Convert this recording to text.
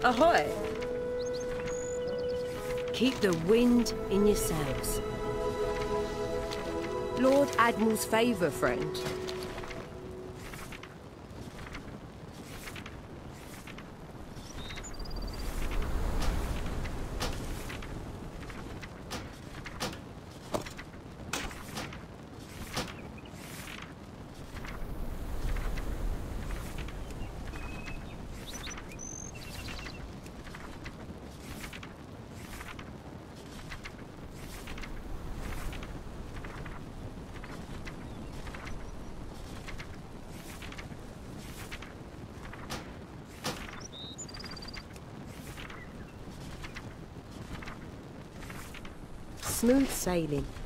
Ahoy! Keep the wind in your sails. Lord Admiral's favour, friend. Smooth sailing.